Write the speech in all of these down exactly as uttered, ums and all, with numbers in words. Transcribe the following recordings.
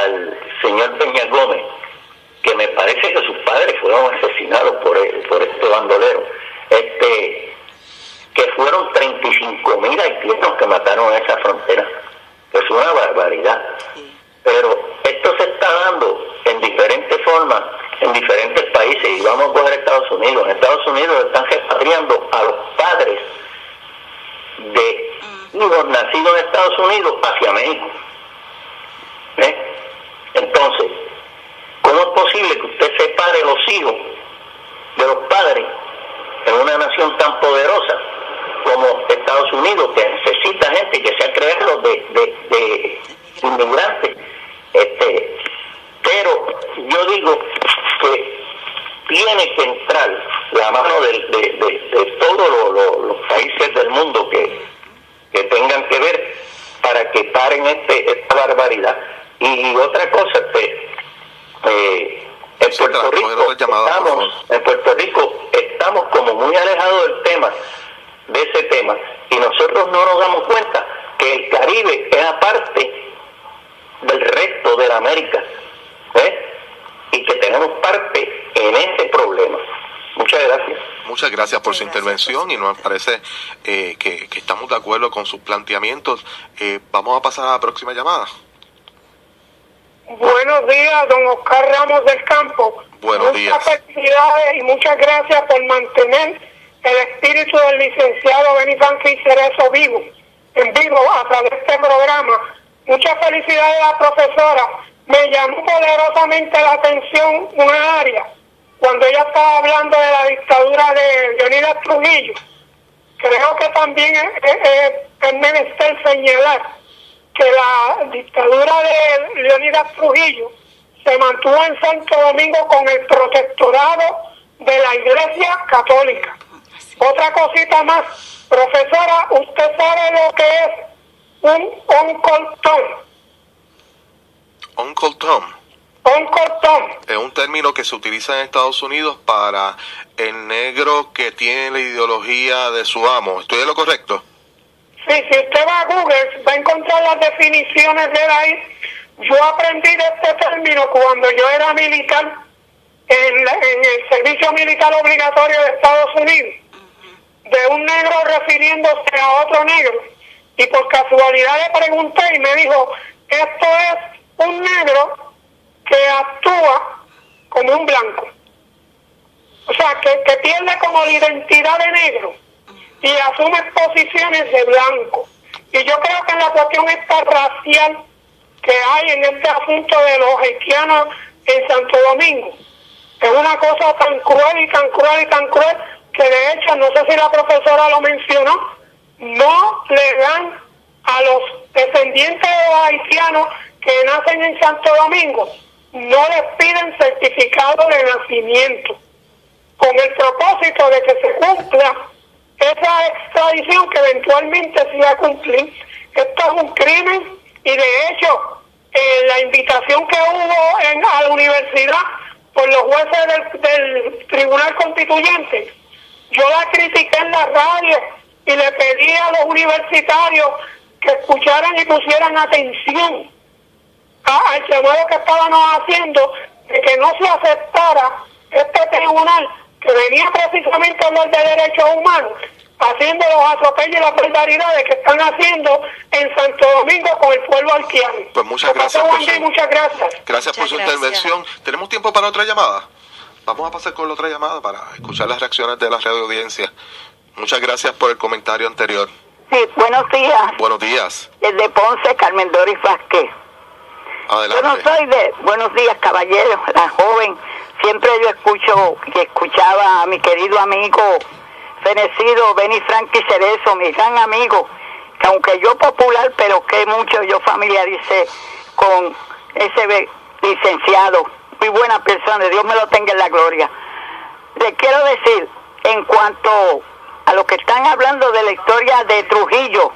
al señor Peña Gómez, que me parece que sus padres fueron asesinados por, por este bandolero, este, que fueron treinta y cinco mil haitianos que mataron en esa frontera. Es una barbaridad. Pero esto se está dando en diferentes formas, en diferentes países, y vamos a coger Estados Unidos. En Estados Unidos están repatriando a los padres de hijos nacidos en Estados Unidos hacia México. ¿Eh? Entonces, ¿cómo es posible que usted separe los hijos de los padres en una nación tan poderosa como Estados Unidos, que necesita gente que sea creado de, de, de inmigrantes? Este, pero yo digo que tiene que entrar la mano de, de, de, de todos lo, lo, los países del mundo que, que tengan que ver para que paren este, esta barbaridad. Y otra cosa, pues, eh, en Puerto Rico estamos, en Puerto Rico estamos como muy alejados del tema, de ese tema, y nosotros no nos damos cuenta que el Caribe es aparte del resto de la América, ¿eh? Y que tenemos parte en este problema. Muchas gracias. Muchas gracias por su intervención, y nos parece eh, que, que estamos de acuerdo con sus planteamientos. Eh, vamos a pasar a la próxima llamada. Buenos días, don Oscar Ramos del Campo. Buenos muchas días. Muchas felicidades y muchas gracias por mantener el espíritu del licenciado Benny Franklin Cerezo vivo, en vivo a través de este programa. Muchas felicidades a la profesora. Me llamó poderosamente la atención una área cuando ella estaba hablando de la dictadura de Leonidas Trujillo. Creo que también es, es, es menester señalar que la dictadura de Leonidas Trujillo se mantuvo en Santo Domingo con el protectorado de la Iglesia Católica. Otra cosita más, profesora, ¿usted sabe lo que es un Uncle Tom? Uncle Tom. Uncle Tom. Es un término que se utiliza en Estados Unidos para el negro que tiene la ideología de su amo. ¿Estoy en lo correcto? Sí, si usted va a Google, va a encontrar las definiciones de ahí. Yo aprendí de este término cuando yo era militar en, la, en el servicio militar obligatorio de Estados Unidos, de un negro refiriéndose a otro negro. Y por casualidad le pregunté y me dijo, esto es un negro que actúa como un blanco. O sea, que, que pierde como la identidad de negro y asume posiciones de blanco. Y yo creo que en la cuestión esta racial que hay en este asunto de los haitianos en Santo Domingo, es una cosa tan cruel y tan cruel y tan cruel que de hecho, no sé si la profesora lo mencionó, no le dan a los descendientes de los haitianos que nacen en Santo Domingo, no les piden certificado de nacimiento, con el propósito de que se cumpla esa extradición que eventualmente se va a cumplir. Esto es un crimen y de hecho eh, la invitación que hubo en, a la universidad por los jueces del, del Tribunal Constituyente, yo la critiqué en la radio y le pedí a los universitarios que escucharan y pusieran atención a, al llamado que estábamos haciendo de que no se aceptara este tribunal que venía precisamente a hablar de derechos humanos, haciendo los atropellos y las barbaridades que están haciendo en Santo Domingo con el pueblo haitiano. Pues muchas gracias por su, muchas gracias. Gracias por su intervención. ¿Tenemos tiempo para otra llamada? Vamos a pasar con la otra llamada para escuchar las reacciones de la radio audiencia. Muchas gracias por el comentario anterior. Sí, buenos días. Buenos días. Desde Ponce, Carmen Doris Vázquez. Adelante. Yo no soy de... Buenos días, caballeros, la joven. Siempre yo escucho, que escuchaba a mi querido amigo fenecido Benny Franklin Cerezo, mi gran amigo, que aunque yo popular, pero que mucho yo familiaricé con ese licenciado. Muy buena persona, Dios me lo tenga en la gloria. Le quiero decir, en cuanto a lo que están hablando de la historia de Trujillo,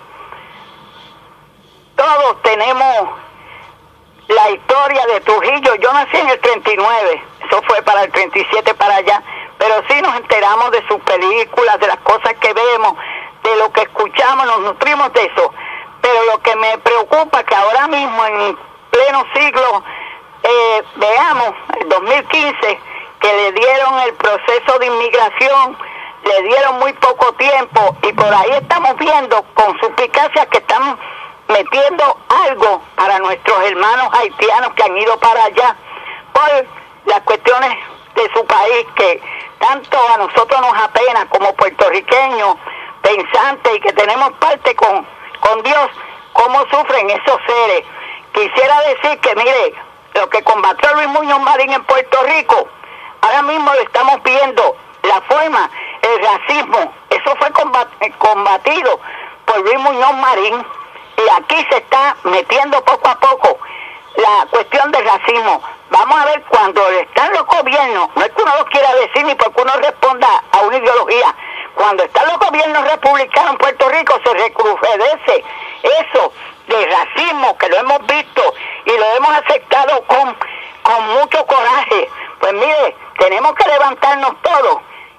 todos tenemos la historia de Trujillo. Yo nací en el treinta y nueve, eso fue para el treinta y siete para allá, pero sí nos enteramos de sus películas, de las cosas que vemos, de lo que escuchamos, nos nutrimos de eso. Pero lo que me preocupa es que ahora mismo, en pleno siglo eh, veamos, el dos mil quince, que le dieron el proceso de inmigración, le dieron muy poco tiempo, y por ahí estamos viendo con suspicacia que están metiendo algo para nuestros hermanos haitianos que han ido para allá por las cuestiones de su país, que tanto a nosotros nos apena como puertorriqueños pensantes y que tenemos parte con, con Dios, cómo sufren esos seres. Quisiera decir que, mire, lo que combatió Luis Muñoz Marín en Puerto Rico, ahora mismo lo estamos viendo, la forma, el racismo, eso fue combatido por Luis Muñoz Marín, y aquí se está metiendo poco a poco la cuestión del racismo. Vamos a ver, cuando están los gobiernos, no es que uno lo quiera decir ni porque uno responda a una ideología, cuando están los gobiernos republicanos en Puerto Rico se recrudece eso de racismo, que lo hemos visto y lo hemos aceptado con, con mucho coraje. Pues mire, tenemos que levantarnos todos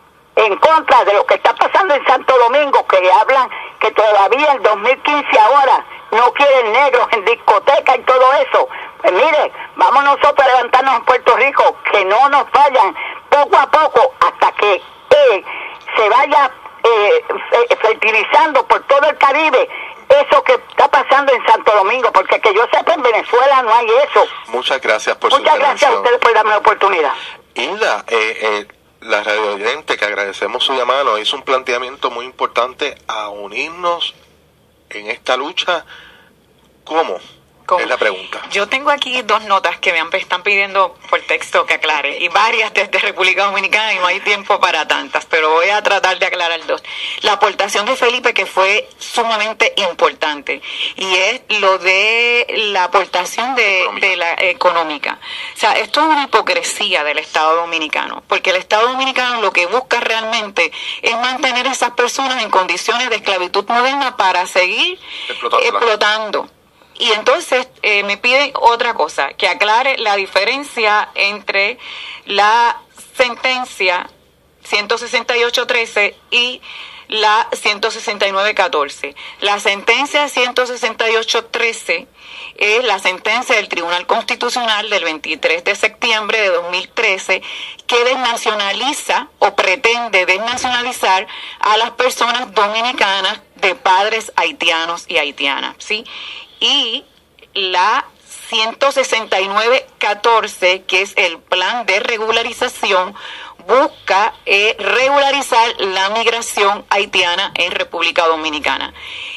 en contra de lo que está pasando en Santo Domingo, que hablan que todavía en dos mil quince ahora no quieren negros en discoteca y todo eso. Pues mire, vamos nosotros a levantarnos en Puerto Rico, que no nos vayan poco a poco hasta que eh, se vaya eh, fertilizando por todo el Caribe eso que está pasando en Santo Domingo, porque que yo sepa, en Venezuela no hay eso. Muchas gracias por Muchas su gracias a ustedes por darme la oportunidad. Hilda, eh, eh, la radio oyente, que agradecemos su llamada, nos hizo un planteamiento muy importante a unirnos en esta lucha. ¿Cómo? ¿Cómo? Es la pregunta. Yo tengo aquí dos notas que me están pidiendo por texto que aclare, y varias desde República Dominicana, y no hay tiempo para tantas, pero voy a tratar de aclarar dos. La aportación de Felipe, que fue sumamente importante, y es lo de la aportación de, de la económica. O sea, esto es una hipocresía del Estado Dominicano, porque el Estado Dominicano lo que busca realmente es mantener a esas personas en condiciones de esclavitud moderna para seguir explotando. Y entonces eh, me piden otra cosa, que aclare la diferencia entre la sentencia ciento sesenta y ocho trece y la ciento sesenta y nueve catorce. La sentencia ciento sesenta y ocho trece es la sentencia del Tribunal Constitucional del veintitrés de septiembre de dos mil trece, que desnacionaliza o pretende desnacionalizar a las personas dominicanas de padres haitianos y haitianas, ¿sí? Y la ciento sesenta y nueve catorce, que es el plan de regularización, busca eh, regularizar la migración haitiana en República Dominicana.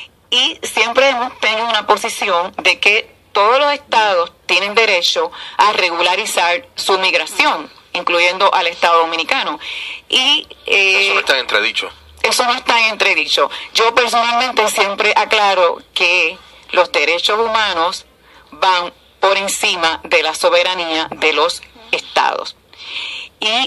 Y siempre hemos tenido una posición de que todos los estados tienen derecho a regularizar su migración, incluyendo al Estado Dominicano. Y eh, eso no está en entredicho. Eso no está en entredicho. Yo personalmente siempre aclaro que los derechos humanos van por encima de la soberanía de los estados. Y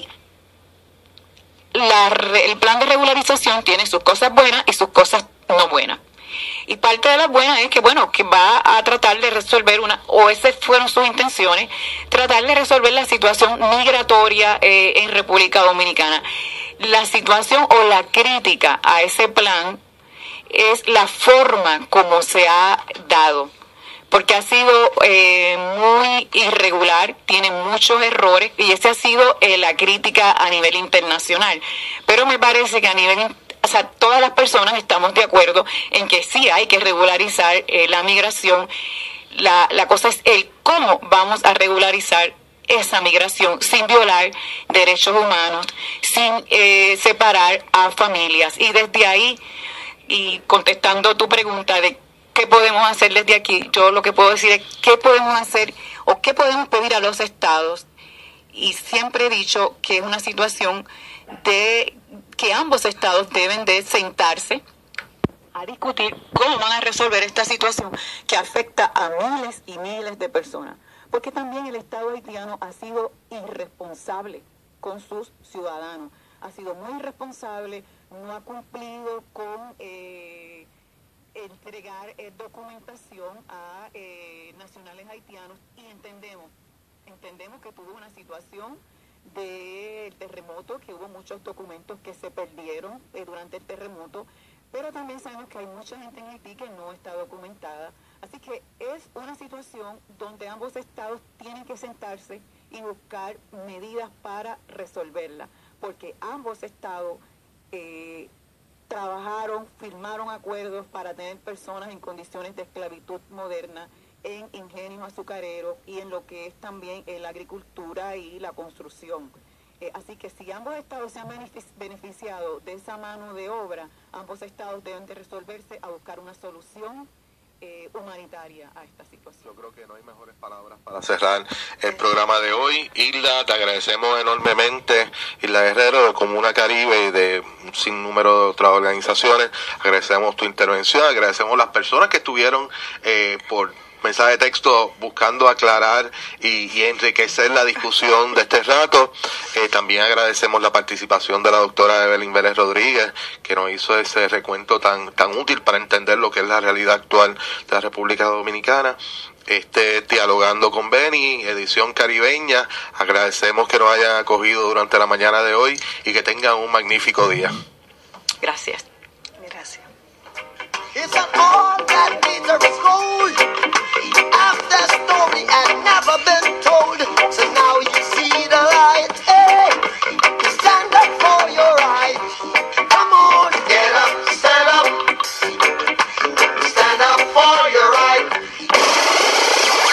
la, el plan de regularización tiene sus cosas buenas y sus cosas no buenas. Y parte de las buenas es que, bueno, que va a tratar de resolver una, o esas fueron sus intenciones, tratar de resolver la situación migratoria eh, en República Dominicana. La situación o la crítica a ese plan es la forma como se ha dado, porque ha sido eh, muy irregular, tiene muchos errores, y esa ha sido eh, la crítica a nivel internacional. Pero me parece que a nivel, o sea, todas las personas estamos de acuerdo en que sí hay que regularizar eh, la migración. La, la cosa es el cómo vamos a regularizar esa migración sin violar derechos humanos, sin eh, separar a familias. Y desde ahí, y contestando tu pregunta de qué podemos hacer desde aquí, yo lo que puedo decir es qué podemos hacer o qué podemos pedir a los estados. Y siempre he dicho que es una situación de que ambos estados deben de sentarse a discutir cómo van a resolver esta situación que afecta a miles y miles de personas. Porque también el Estado haitiano ha sido irresponsable con sus ciudadanos. Ha sido muy irresponsable, no ha cumplido con eh, entregar eh, documentación a eh, nacionales haitianos, y entendemos, entendemos que tuvo una situación de terremoto, que hubo muchos documentos que se perdieron eh, durante el terremoto, pero también sabemos que hay mucha gente en Haití que no está documentada. Así que es una situación donde ambos estados tienen que sentarse y buscar medidas para resolverla, porque ambos estados eh, trabajaron, firmaron acuerdos para tener personas en condiciones de esclavitud moderna, en ingenios azucareros y en lo que es también eh, la agricultura y la construcción. Eh, así que si ambos estados se han beneficiado de esa mano de obra, ambos estados deben de resolverse a buscar una solución eh, humanitaria a esta situación. Yo creo que no hay mejores palabras para cerrar el programa de hoy. Hilda, te agradecemos enormemente, Hilda Guerrero de Comuna Caribe y de un sinnúmero de otras organizaciones. Agradecemos tu intervención, agradecemos las personas que estuvieron eh, por mensaje de texto buscando aclarar y, y enriquecer la discusión de este rato. Eh, también agradecemos la participación de la doctora Evelyn Vélez Rodríguez, que nos hizo ese recuento tan, tan útil para entender lo que es la realidad actual de la República Dominicana. Este, dialogando con Beni, edición caribeña. Agradecemos que nos hayan acogido durante la mañana de hoy y que tengan un magnífico día. Gracias. Gracias. It's all that needs a gold after